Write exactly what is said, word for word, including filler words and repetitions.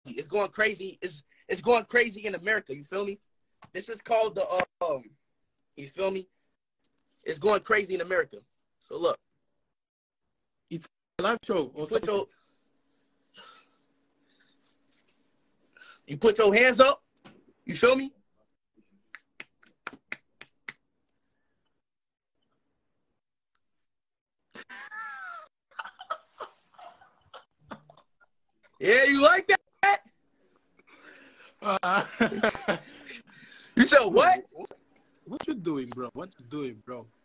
It's going crazy. It's it's going crazy in America. You feel me? This is called the um. You feel me? It's going crazy in America. So look. It's a live show. You put your you put your hands up. You feel me? Yeah, you like that? Uh, You said what? What you doing, bro? What you doing, bro?